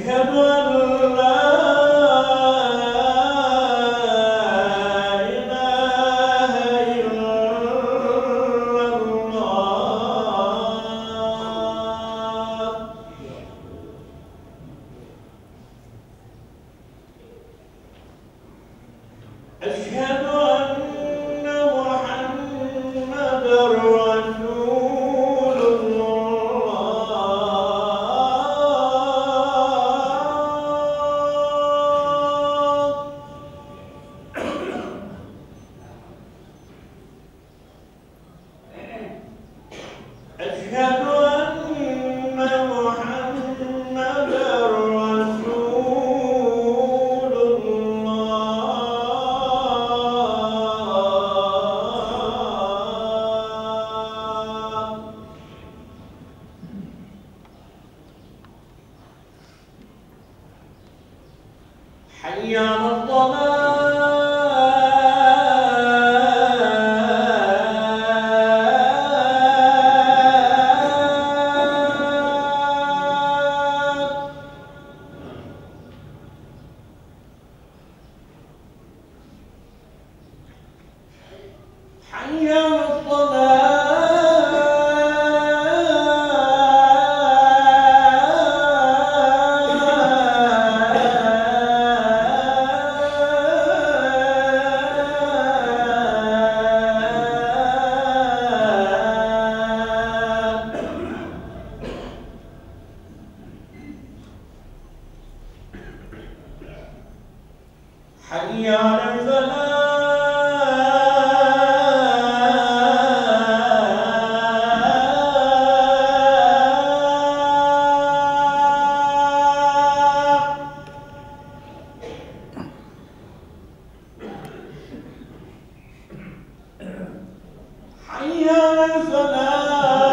حي على الصلاة. حي على الصلاة. حي على الفلاح. حي على الفلاح.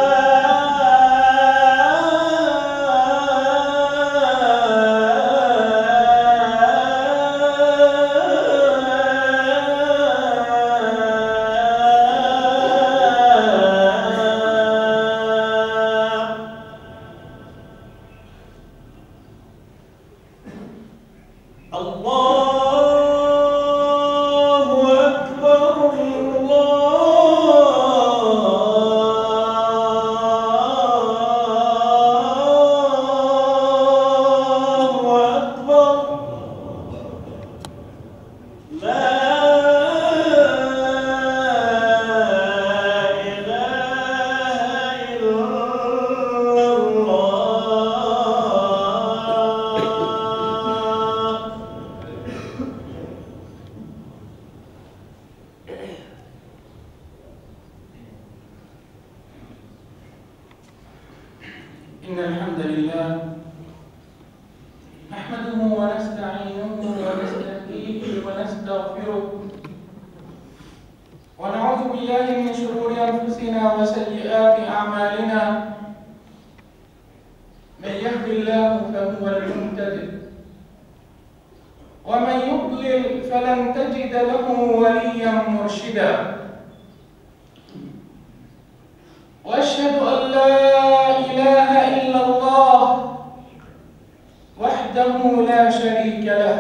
إن الحمد لله نحمده ونستعينه ونستهديه ونستغفره ونعوذ بالله من شرور أنفسنا وسيئات أعمالنا. من يهد الله فهو المهتد ومن يضلل فلن تجد له وليا مرشدا. وأشهد أن لا إله إلا الله وحده لا شريك له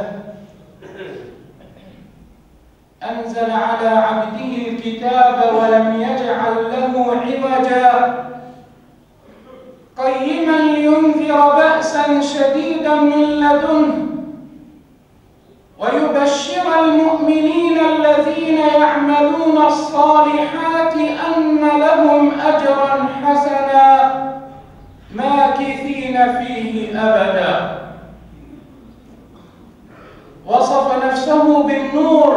أنزل على عبده الكتاب ولم يجعل له عوجا قيما لينذر بأسا شديدا من لدنه ويبشر المؤمنين الذين يعملون الصالحات أن لهم أجرا حسنا ماكثين فيه أبدا. وصف نفسه بالنور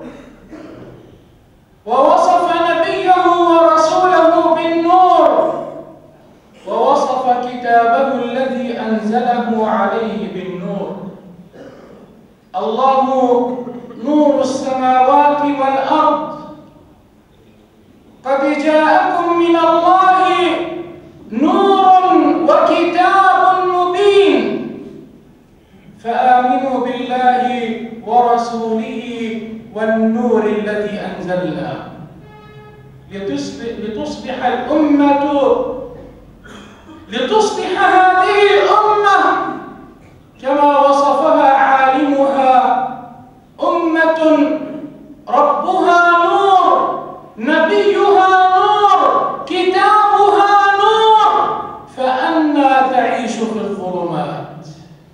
ووصف نبيه ورسوله بالنور ووصف كتابه الذي أنزله عليه بالنور. الله نور السماوات والأرض قد جاءكم من الله نور وكتاب مبين فآمنوا بالله ورسوله والنور الذي أنزلنا لتصبح هذه الأمة كما الظلمات.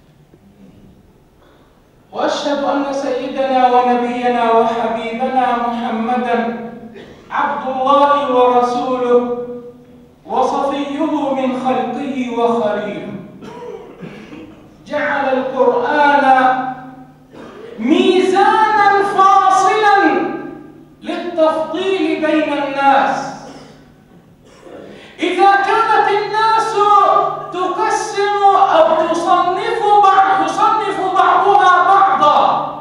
وأشهد أن سيدنا ونبينا وحبيبنا محمدًا عبد الله ورسوله وصفيه من خلقه وخليله. جعل القرآن ميزانًا فاصلًا للتفضيل بين الناس. إذا كانت الناس تقسم أو يصنف بعضها بعضا،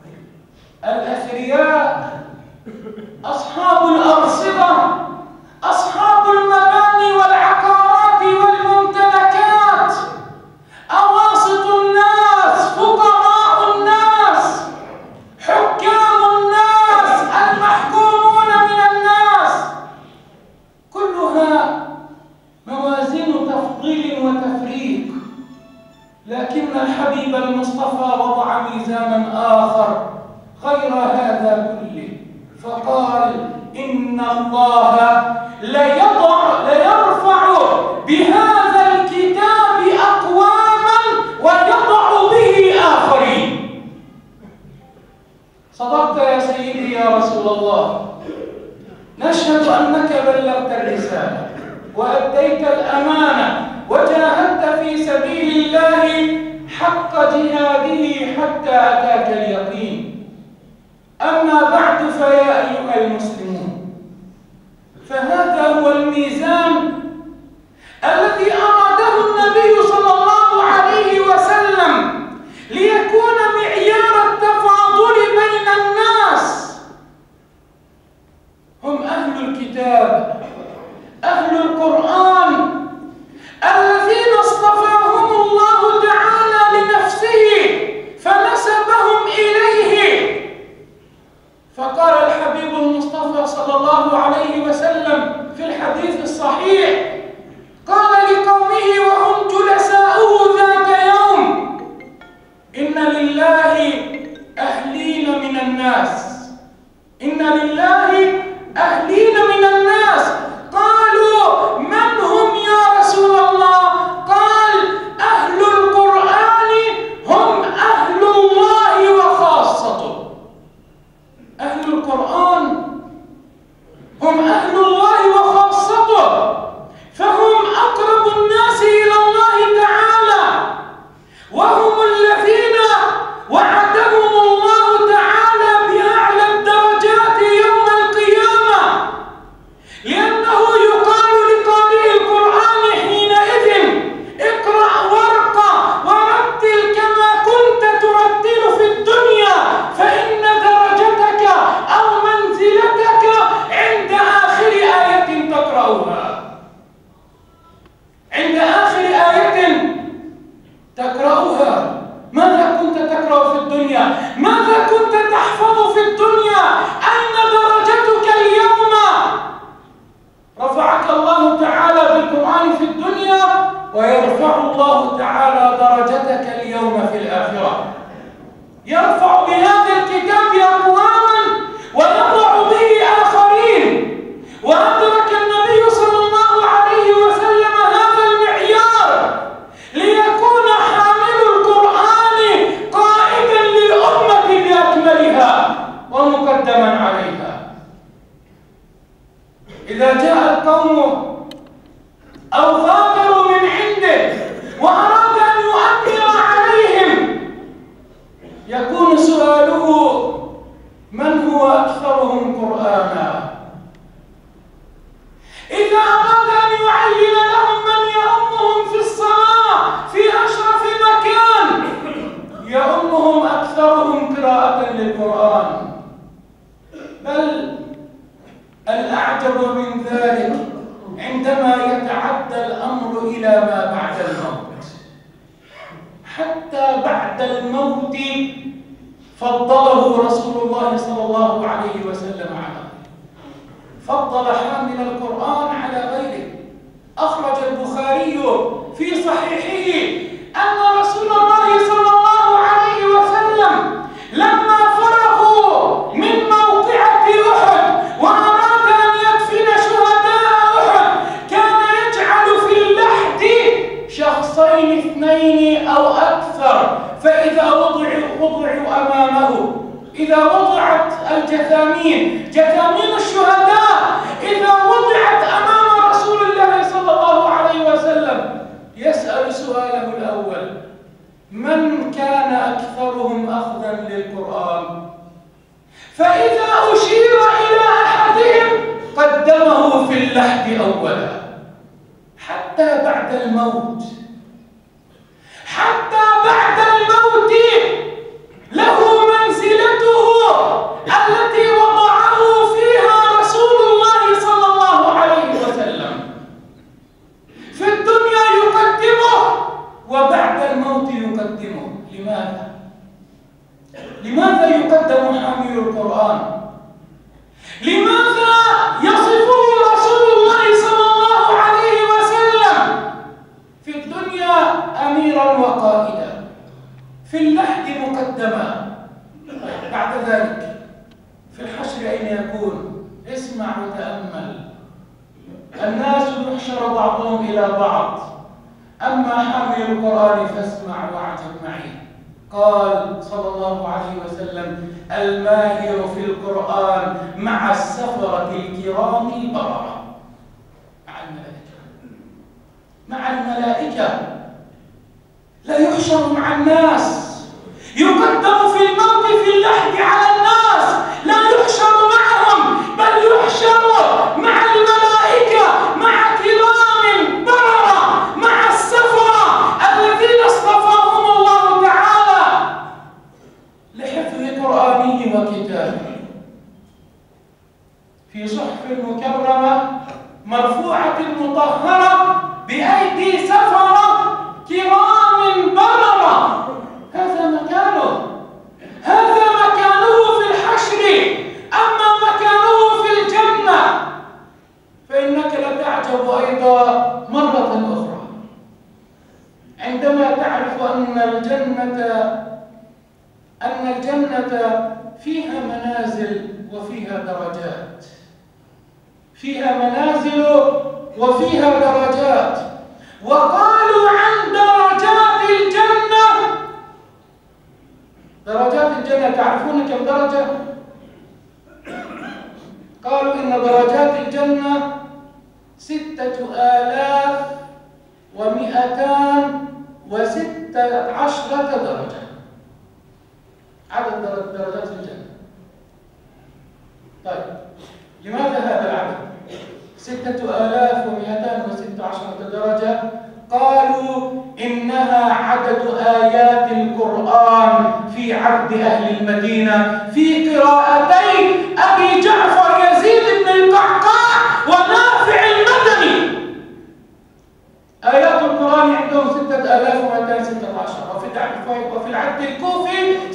الأثرياء، أصحاب الأرصدة، أصحاب المباني والعقارات والممتلكات، أواسط الناس، فقراء الناس، حكام الناس، المحكومون من الناس، كلها موازين تفضيل وتفريق. لكن الحبيب المصطفى وضع ميزانا آخر غير هذا كله، فقال: إن الله ليرفع بهذا الكتاب أقواما ويضع به آخرين. صدقت يا سيدي يا رسول الله، نشهد أنك بلغت الرسالة وأديت الأمانة وجاهدت في سبيل الله حق جهاده حتى أتاك اليقين. أما بعد، فيا أيها المسلمون، فهذا هو الميزان الذي أراده النبي صلى الله عليه وسلم ليكون معيار التفاضل بين الناس. هم أهل الكتاب، أهل القرآن، الذين اصطفاهم الله تعالى لنفسه فنسبهم إليه. فقال الحبيب المصطفى صلى الله عليه وسلم في الحديث الصحيح، قال لقومه وهم جلساؤه ذات يوم: إن لله أهلين من الناس، إن لله أهلين من الناس. قالوا: من هم يا رسول الله؟ قال: أهل القرآن هم أهل الله وخاصته. أهل القرآن هم أهل الله وخاصته، فهم أقرب الناس إلى الله تعالى، وهم الذين وعدهم الله تعالى بأعلى الدرجات يوم القيامة، لأنه يقال لقارئ القرآن حينئذ: اقرأ وارقى ورتل كما كنت ترتل في الدنيا، فإن درجتك أو منزلتك عند آخر آية تقرأها. عند آخر آية تقرأها. ماذا كنت تقرأ في الدنيا؟ ماذا كنت تحفظ في الدنيا؟ أين درجتك اليوم؟ رفعك الله تعالى بالقرآن في الدنيا، ويرفع الله تعالى درجتك اليوم في الآخرة. يرفع بهذا الكتاب أقواما ويضع به آخرين. وأدرك النبي صلى الله عليه وسلم هذا المعيار ليكون حامل القرآن قائدا للأمة بأكملها ومقدما عليها. إذا جاء القوم أو غادروا من عنده وأراد أن يؤثر عليهم، يكون سؤاله: من هو أكثرهم قرآنا؟ إذا أراد أن يعين لهم من يؤمهم في الصلاة في أشرف مكان، يؤمهم أكثرهم قراءة للقرآن. بل الأعجب من ذلك عندما يتعدى الأمر إلى ما بعد الموت. حتى بعد الموت فضله رسول الله صلى الله عليه وسلم على غيره، فضل حامل القرآن على غيره. أخرج البخاري في صحيحه أن رسول الله صلى الله عليه وسلم لما فرغوا من موقعة أحد وأراد أن يدفن شهداء أحد، كان يجعل في اللحد شخصين اثنين يحذر. فإذا وضعوا أمامه، إذا وضعت الجثامين، جثامين الشهداء، إذا وضعت أمام رسول الله صلى الله عليه وسلم، يسأل سؤاله الأول: من كان أكثرهم أخذا للقرآن؟ فإذا أشير إلى أحدهم قدمه في اللحد أولا، حتى بعد الموت، حتى بعد الموت له منزلته التي وضعه فيها رسول الله صلى الله عليه وسلم. في الدنيا يقدمه وبعد الموت يقدمه. لماذا؟ لماذا يقدم حامل القرآن؟ لماذا يصفه رسول الله صلى الله عليه وسلم في الدنيا أميرا وقائدا، في اللحد مقدما، بعد ذلك في الحشر أين يكون؟ اسمع وتأمل. الناس يحشر بعضهم إلى بعض، أما حامل القرآن فاسمع واعجب معي. قال صلى الله عليه وسلم: الماهر في القرآن مع السفرة الكرام البررة. مع الملائكة، مع الملائكة، لا يحشر مع الناس، يقدم في الموت في اللحد على الناس، لا يحشر معهم، بل يحشر مع الملائكة، مع كرام بررة، مع السفرة الذين اصطفاهم الله تعالى لحفظ قرآنه وكتابه، في صحف مكرمة مرفوعة مطهرة بأيدي سفرة كرام بررة. هذا مكانه، هذا مكانه في الحشر. أما مكانه في الجنة فإنك لتعجب أيضا مرة أخرى عندما تعرف أن الجنة فيها منازل وفيها درجات، فيها منازل وفيها درجات. وقالوا عن درجات الجنة، درجات الجنة تعرفون كم درجة؟ قالوا إن درجات الجنة 6216 درجة، عدد درجات الجنة. طيب، لماذا هذا العدد 6216 درجة؟ قالوا إنها عدد آيات القرآن في عبد أهل المدينة في قراءتي أبي جعفر يزيد بن القعقاع ونافع المدني. آيات القرآن عندهم 6216، وفي العد الكوفي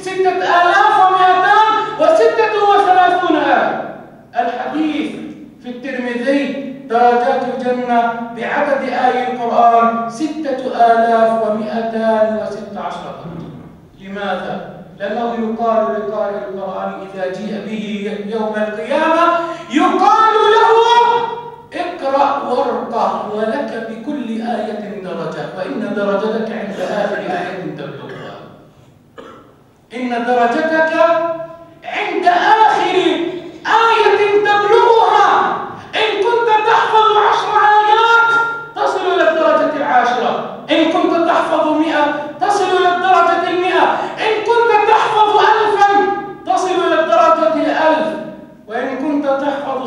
6236 آية. الحديث في الترمذي درجات الجنة بعدد آي القرآن 6216 درجة. لماذا؟ لأنه يقال لقارئ القرآن إذا جيء به يوم القيامة يقال له: اقرأ وارقى ولك بكل آية درجة، وإن درجتك عند آخر آية تبلغها. إن درجتك عند آخر آية تبلغها. إن كنت تحفظ 10 آيات تصل إلى الدرجة 10، إن كنت تحفظ 100 تصل إلى الدرجة 100، إن كنت تحفظ 1000 تصل إلى الدرجة 1000، وإن كنت تحفظ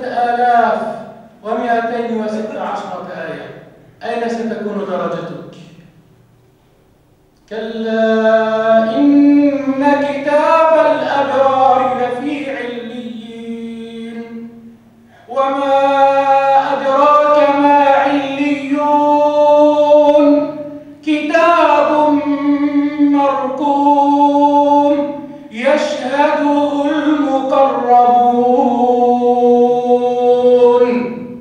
6216 آية أين ستكون درجتك؟ كلا إن كتاب الأبرار لفي عليين، وما أدراك ما عليون، كتاب مرقوم يشهده المقربون.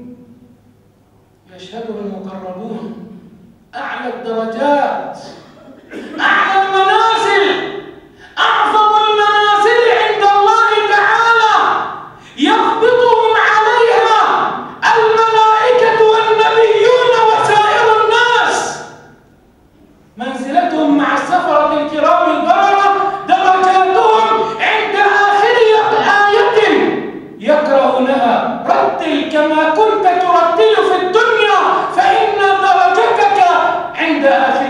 يشهده المقربون، أعلى الدرجات، أعلى المنازل، أعظم المنازل عند الله تعالى، يقبضهم عليها الملائكة والنبيون وسائر الناس. منزلتهم مع السفرة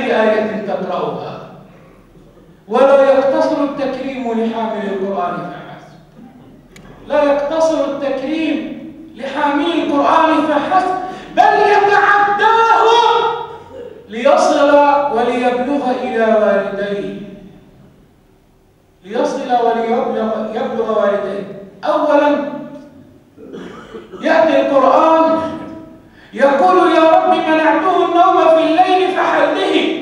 أي آية تقرأها. ولا يقتصر التكريم لحامل القرآن فحسب، لا يقتصر التكريم لحامل القرآن فحسب، بل يتعداه ليصل وليبلغ إلى والديه، ليصل وليبلغ والديه. أولا يأتي القرآن يقول يا رب منعته النوم في الليل فحله،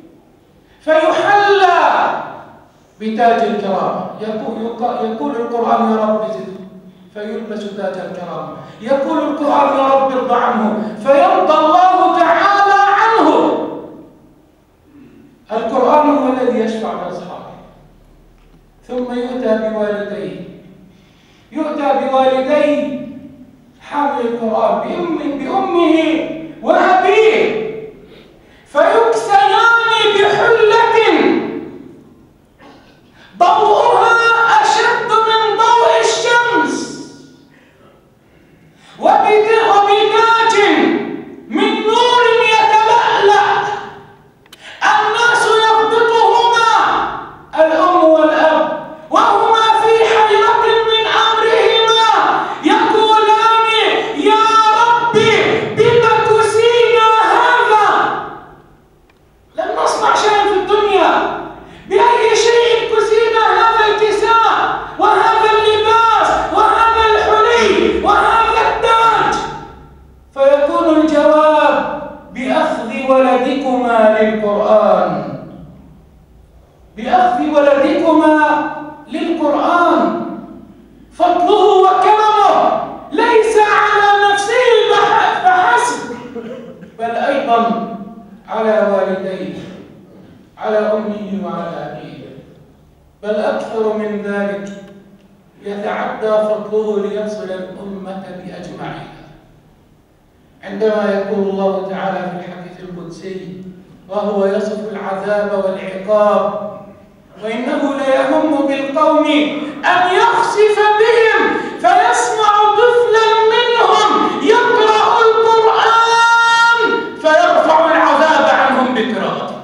فيحلى بتاج الكرامة. يقول القرآن يا رب زده فيلبس تاج الكرامة. يقول القرآن يا رب ارضى عنه فيرضى الله تعالى عنه. القرآن هو الذي يشفع لأصحابه. ثم يؤتى بوالديه حامل القرآن بأمه وأبيه، فيكسيان بحلة ضوءها أشد من ضوء الشمس وبتاج من نور يتلألأ، الناس يغبطهما الأم والأب وهما في حيرة من أمرهما يقولان يا ربي بما كسينا هذا، لم نصنع شيئا في الدنيا، بأي شيء كسينا هذا الكساء وهذا اللباس وهذا الحلي وهذا التاج؟ فيكون الجواب بأخذ ولدكما للقرآن، بأخذ ولدكما للقرآن. فضله وكرمه ليس على نفسه فحسب، بل أيضا على والديه، على أمه وعلى أبيه، بل أكثر من ذلك، يتعدى فضله ليصل الأمة بأجمعها. عندما يقول الله تعالى في الحديث القدسي وهو يصف العذاب والعقاب: وإنه ليهم بالقوم أن يخسف بهم فيسمع طفلا منهم يقرأ القرآن فيرفع العذاب عنهم بقراءته،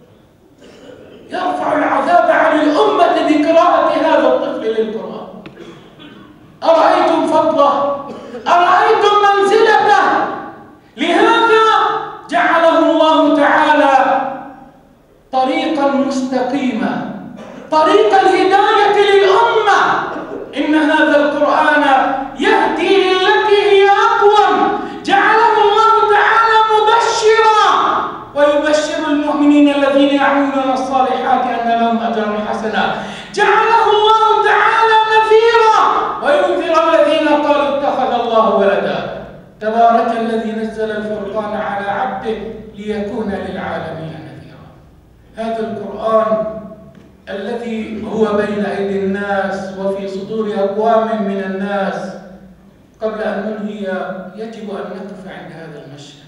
يرفع العذاب عن الأمة بقراءة هذا الطفل للقرآن. أرأيتم فضله؟ أرأيتم منزلته؟ لهذا جعله الله تعالى طريقا مستقيما، طريق الهداية للأمة. إن هذا القرآن يهدي للتي هي أقوم. جعله الله تعالى مبشرا ويبشر المؤمنين الذين يعملون الصالحات أن لهم أجرا حسنا. جعله الله تعالى نذيرا وينذر الذين قالوا اتخذ الله ولدا. تبارك الذي نزل الفرقان على عبده ليكون للعالمين نذيرا. هذا القرآن الذي هو بين أيدي الناس وفي صدور أقوام من الناس. قبل أن ننهي يجب أن نقف عند هذا المشهد.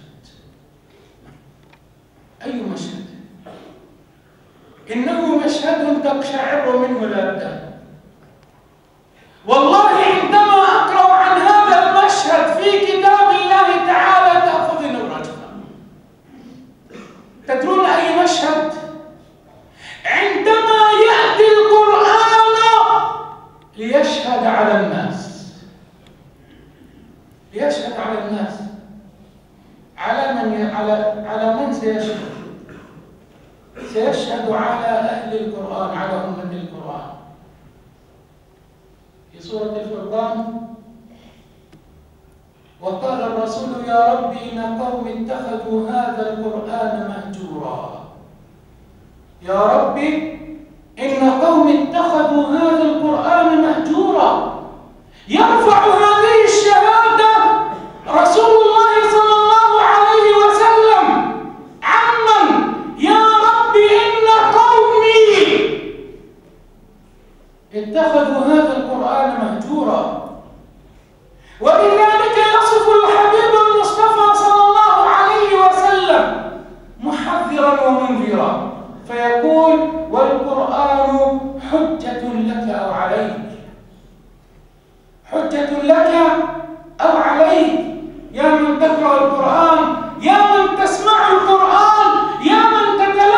أي مشهد؟ إنه مشهد تقشعر منه الأبدان. والله عندما أقرأ عن هذا المشهد في كتاب الله تعالى تأخذني الرجفة. تدرون أي مشهد؟ عندما يأتي القرآن ليشهد على الناس، ليشهد على الناس. على من سيشهد؟ سيشهد على أهل القرآن، على أمة القرآن. في سورة الفرقان: وقال الرسول يا رب إن قوم اتخذوا هذا القرآن مهجورا. يا رب إن قوم اتخذوا هذا القرآن مهجورا. يرفع هذه الشهادة رسول الله صلى الله عليه وسلم عمن؟ يا رب إن قومي اتخذوا هذا القرآن مهجورا. ولذلك يصف الحبيب المصطفى صلى الله عليه وسلم محذرا ومنذرا فيقول: والقرآن حجة لك أو عليك، حجة لك أو عليك. يا من تقرأ القرآن، يا من تسمع القرآن، يا من تتلقى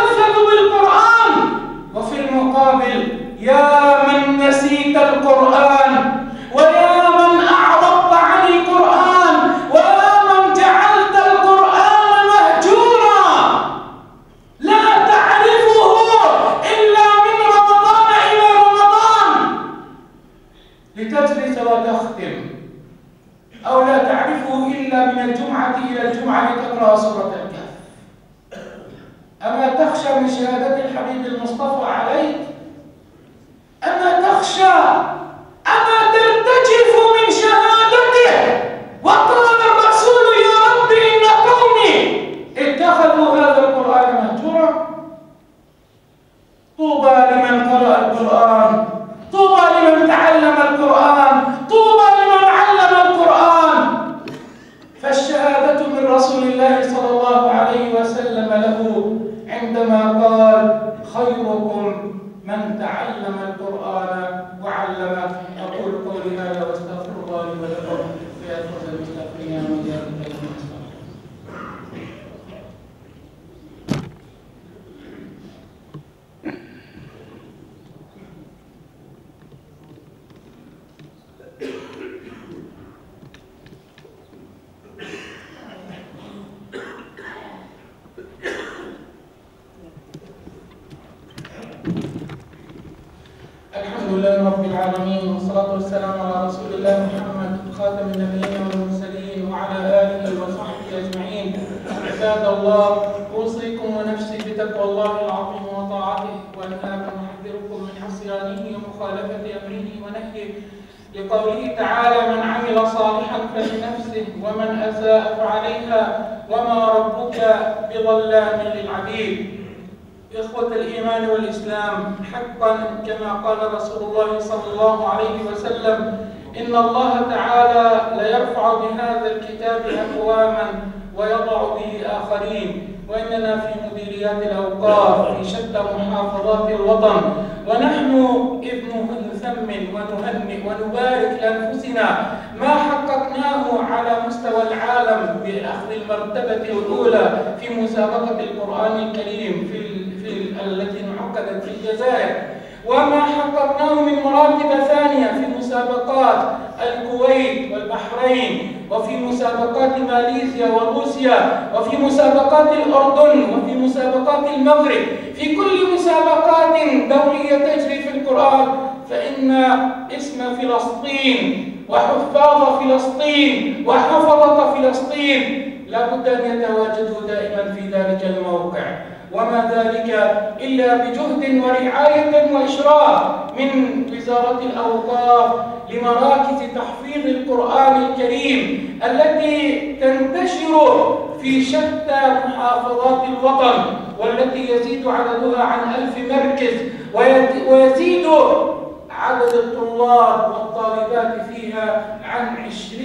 يا من نسيت القرآن، ويا من أعرضت عن القرآن، ويا من جعلت القرآن مهجورا لا تعرفه إلا من رمضان إلى رمضان لتجلس وتختم، أو لا تعرفه إلا من الجمعة إلى الجمعة لتقرأ سورة الكهف. أما تخشى من شهادة الحبيب المصطفى عليك؟ أما تخشى، أما ترتجف من شهادته؟ وقال الرسول يا رب إن قومي اتخذوا هذا القرآن مهجورا. طوبى لمن قرأ القرآن، طوبى لمن تعلم القرآن، طوبى لمن علم القرآن. فالشهادة من رسول الله صلى الله عليه وسلم له عندما قال خيركم من تعلم القرآن وعلمه. أقول قولي هذا واستغفر الله لي ولكم ويغفر للمستغفرين وإياكم. الحمد لله رب العالمين، والصلاة والسلام على رسول الله محمد خاتم النبيين والمرسلين وعلى آله وصحبه أجمعين. عباد الله، أوصيكم ونفسي بتقوى الله العظيم وطاعته، وأنهاكم وأحذركم من عصيانه ومخالفة أمره ونهيه، لقوله تعالى من عمل صالحا فلنفسه ومن أساء فعليها وما ربك بظلام للعبيد. إخوة الإيمان والإسلام، حقا كما قال رسول الله صلى الله عليه وسلم إن الله تعالى ليرفع بهذا الكتاب أقواما ويضع به آخرين، وإننا في مديريات الأوقاف في شتى محافظات الوطن، ونحن إذ نثمن ونهنئ ونبارك لأنفسنا ما حققناه على مستوى العالم بأخذ المرتبة الأولى في مسابقة القرآن الكريم التي انعقدت في الجزائر، وما حققناه من مراتب ثانية في مسابقات الكويت والبحرين، وفي مسابقات ماليزيا وروسيا، وفي مسابقات الأردن، وفي مسابقات المغرب. في كل مسابقات دولية تجري في القرآن فإن اسم فلسطين وحفاظ فلسطين وحفظة فلسطين لا بد أن يتواجدوا دائما في ذلك الموقع، وما ذلك إلا بجهد ورعاية وإشراف من وزارة الأوقاف لمراكز تحفيظ القرآن الكريم التي تنتشر في شتى محافظات الوطن، والتي يزيد عددها عن 1000 مركز، ويزيد عدد الطلاب والطالبات فيها عن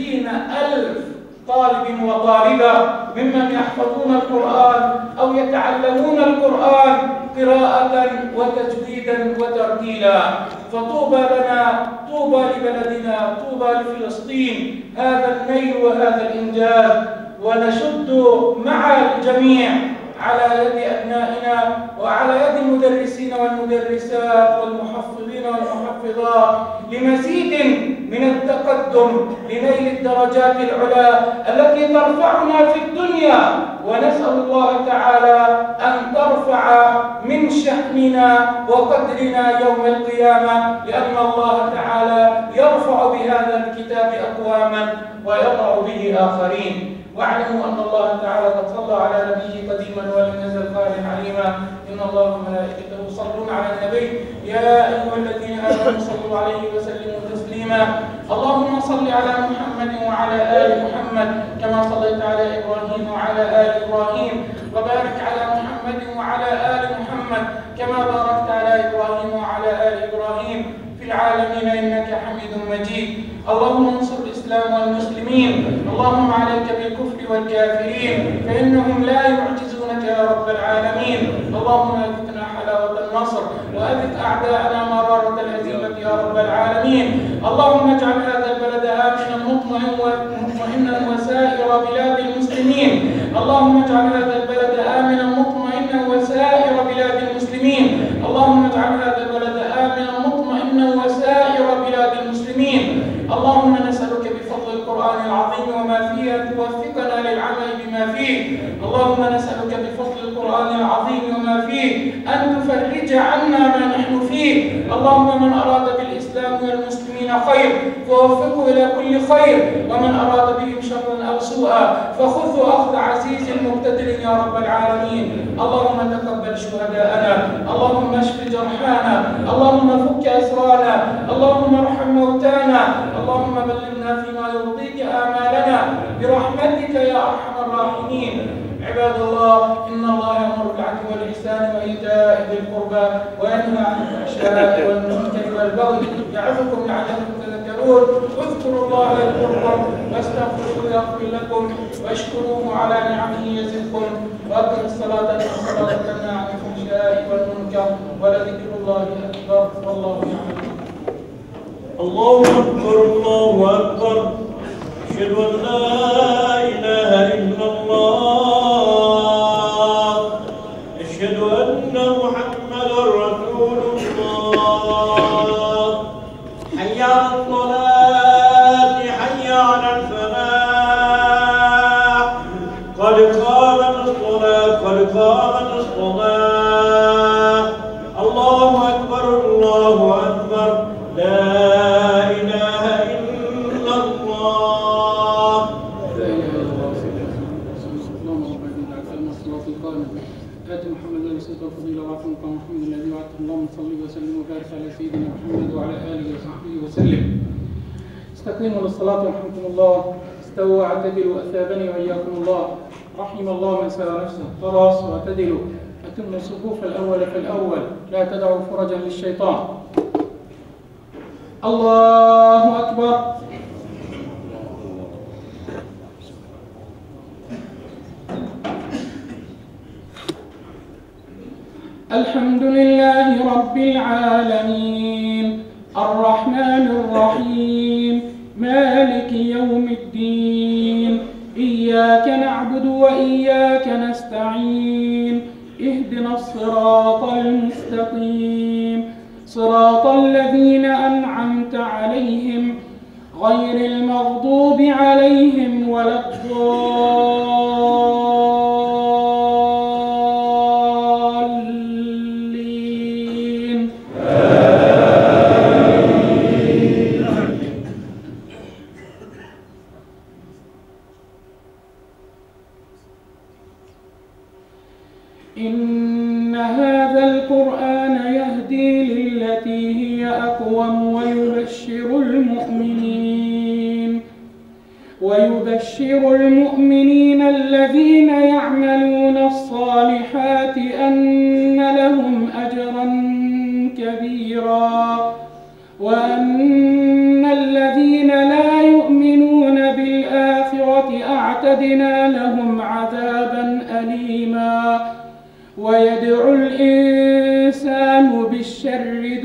20,000 طالب وطالبة ممن يحفظون القرآن أو يتعلمون القرآن قراءة وتجويدا وترتيلا. فطوبى لنا، طوبى لبلدنا، طوبى لفلسطين هذا النيل وهذا الإنجاز، ونشد مع الجميع على يد أبنائنا وعلى يد المدرسين والمدرسات والمحفظين والمحفظات لمزيد من التقدم لنيل الدرجات العلى التي ترفعنا في الدنيا، ونسأل الله تعالى أن ترفع من شأننا وقدرنا يوم القيامة، لأن الله تعالى يرفع بهذا الكتاب أقواما ويضع به آخرين. واعلموا أن الله تعالى قد صلى على نبيه قديما ولم يزل قائلا عليما إن الله وملائكته يصلون على النبي يا أيها الذين آمنوا صلوا عليه وسلموا تسليما. اللهم صل على محمد وعلى آل محمد كما صليت على إبراهيم وعلى آل إبراهيم، وبارك على محمد وعلى آل محمد كما باركت على إبراهيم وعلى آل إبراهيم في العالمين إنك حميد مجيد. اللهم انصر الإسلام والمسلمين، اللهم عليك بالكفر والكافرين فإنهم لا يعجزونك يا رب العالمين. اللهم أذقنا حلاوة النصر وأذق أعداءنا مرارة الهزيمة يا رب العالمين. اللهم اجعل هذا البلد آمنا مطمئنا وسائر بلاد المسلمين. اللهم اجعل هذا البلد آمنا مطمئنا وسائر بلاد المسلمين. اللهم اجعل هذا البلد آمنا أن تفرج عنا ما نحن فيه. اللهم من أراد بالإسلام والمسلمين خير فوفقه إلى كل خير، ومن أراد بهم شرا أو سوءا فخذه أخذ عزيز مقتدر يا رب العالمين. اللهم تقبل شهداءنا، اللهم اشف جرحانا، اللهم فك أسرانا، اللهم ارحم موتانا، اللهم بلغنا فيما يرضيك آمالنا برحمتك يا أرحم الراحمين. عباد الله، إن الله يأمر بالعدل والإحسان وإيتاء ذي القربى وينهى عن الفحشاء والمنكر والبغي يعظكم لعلكم تذكرون. اذكروا الله يذكركم واستغفروه يغفر لكم واشكروه على نعمه يزدكم وأقيموا الصلاة إن الصلاة تنهى عن الفحشاء والمنكر ولذكر الله أكبر والله يعلم. الله أكبر الله أكبر. أشهد أن لا إله إلا الله. أشهد أن محمدا رسول الله. حي على الصلاة، حي على الفلاح، قد قامت الصلاة، قد قامت الصلاة. الله أكبر الله أكبر. لا إله إلا الله. لا إله إلا الله. اللهم ربنا لك الصلاة القائمة آت محمدا رسولك الفضيلة وعفو مقام محمد الذي وعدته. اللهم صل وسلم وبارك على سيدنا محمد وعلى آله وصحبه وسلم. استقيموا للصلاة رحمكم الله. استووا واعتدلوا أثابني وإياكم الله. رحم الله من سوى نفسه. خلاص واعتدلوا. أتموا الصفوف الأول فالأول، لا تدعوا فرجا للشيطان. الله أكبر. الحمد لله رب العالمين الرحمن الرحيم مالك يوم الدين. إياك نعبد وإياك نستعين. اهدنا الصراط المستقيم صراط الذين أنعمت عليهم غير المغضوب عليهم ولا الضالين. إن هذا القرآن يهدي للتي هي أقوم ويبشر المؤمنين الذين يعملون الصالحات أن لهم أجرا كبيرا، وأن الذين لا يؤمنون بالآخرة أعتدنا لهم عذابا أليما. ويدعو الإنسان بالشر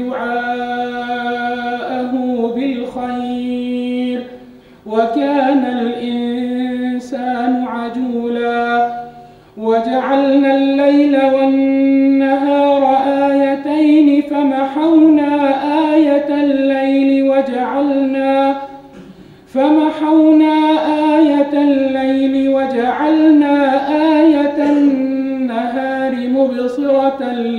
دعاءه بالخير، وكان الإنسان عجولا. وجعلنا الليل والنهار آيتين فمحونا آية الليل وجعلنا آية النهار مبصرة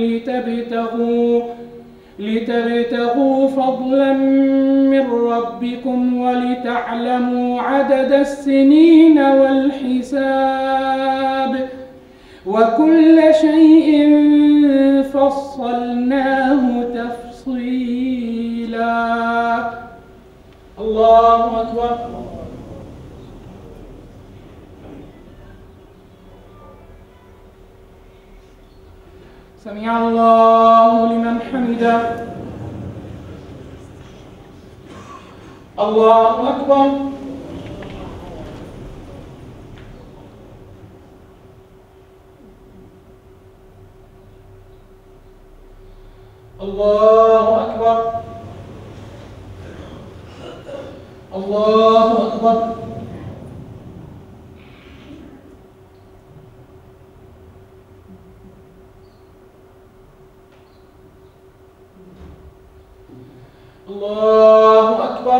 لتبتغوا فضلا من ربكم ولتعلموا عدد السنين والحساب، وكل شيء فصلناه تفصيلا. الله أكبر. سمع الله لمن حمده. الله أكبر. الله أكبر. الله أكبر. الله أكبر.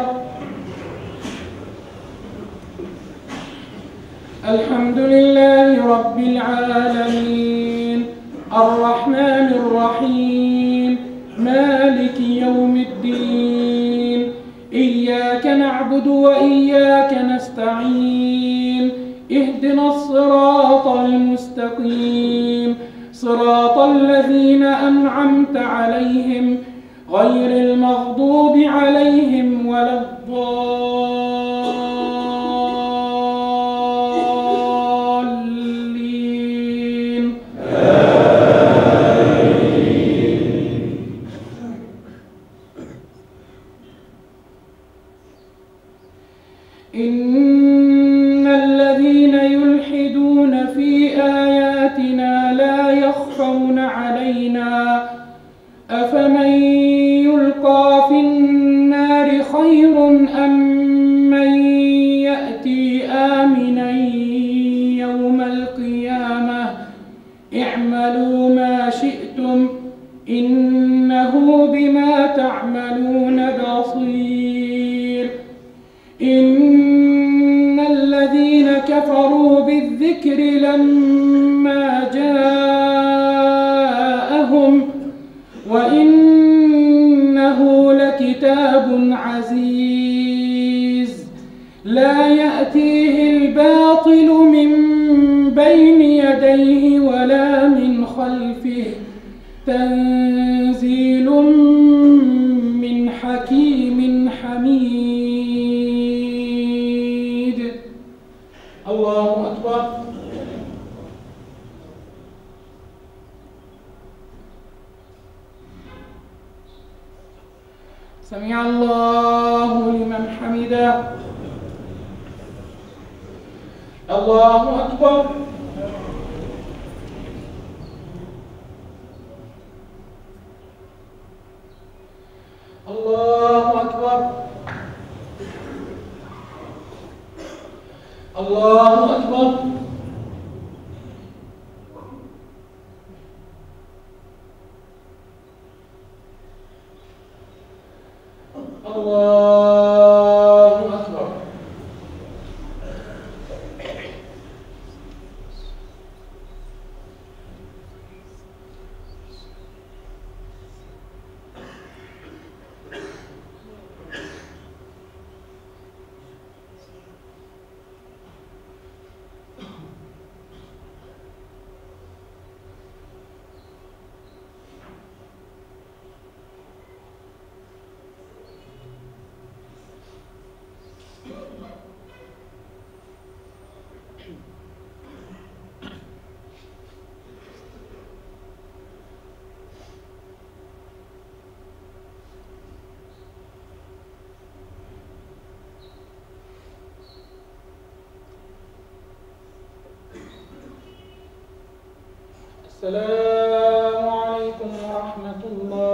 الحمد لله رب العالمين الرحمن الرحيم الرحيم مالك يوم الدين إياك نعبد وإياك نستعين اهدنا الصراط المستقيم صراط الذين أنعمت عليهم غير المغضوب عليهم ولا الضالين إن الذين يلحدون في آياتنا لا يخفون علينا أفمن يلقى في النار خير أم من يأتي آمنا يوم القيامة اعملوا ما شئتم إنه بما تعملون بصير إن الذين كفروا بالذكر لما جاءهم وإنه لكتاب عزيز لا يأتيه الباطل من بين يديه ولا من خلفه تنزيل من حكيم حميد الله أكبر سمع الله لمن حمده الله أكبر الله أكبر الله أكبر الله أكبر السلام عليكم ورحمة الله